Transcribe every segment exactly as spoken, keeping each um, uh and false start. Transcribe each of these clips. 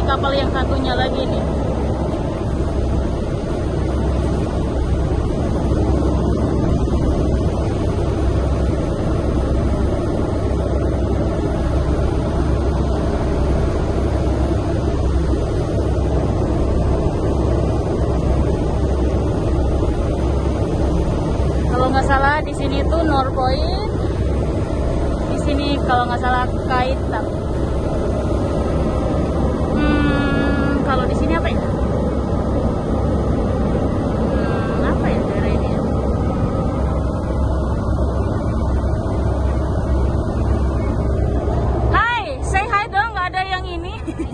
kapal yang satunya lagi nih. Kalau nggak salah di sini tuh Norpoint, di sini kalau nggak salah Kaitap. Hmm, kalau di sini apa ya? Hmm, apa ya daerah ini? Ya? Hai, say hi dong, nggak ada yang ini.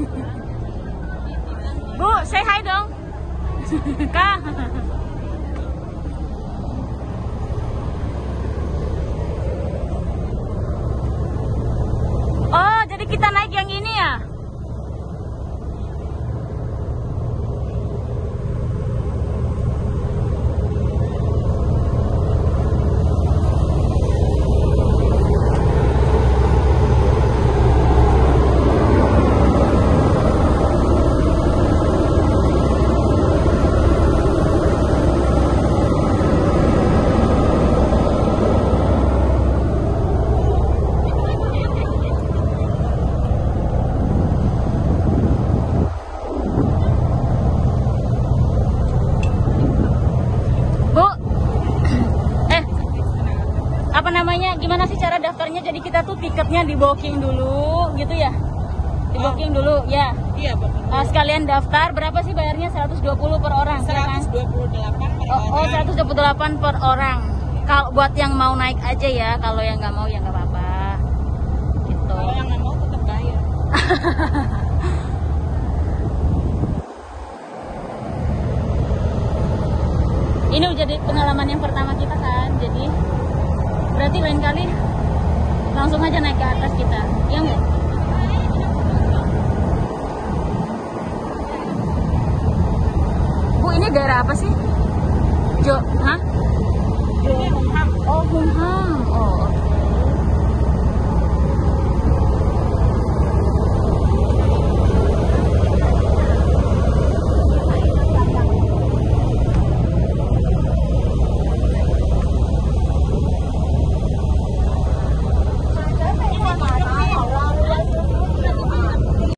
Bu, say hi dong. Kak. Oh, jadi kita naik yang ini ya? Apa namanya, gimana sih cara daftarnya? Jadi kita tuh tiketnya di booking dulu gitu ya, di booking dulu ya. Iya, uh, sekalian daftar. Berapa sih bayarnya? seratus dua puluh per orang? seratus dua puluh delapan per oh, orang. oh seratus dua puluh delapan per orang. Kalau buat yang mau naik aja ya, kalau yang nggak mau ya nggak apa-apa gitu. Kalau yang nggak mau tetap bayar. Ini udah jadi pengalaman yang pertama kita kan, jadi berarti lain kali langsung aja naik ke atas kita, ya nggak? Bu, ini daerah apa sih? Jo, hah? Jo Humham. Oh, Humham. Oh, oke.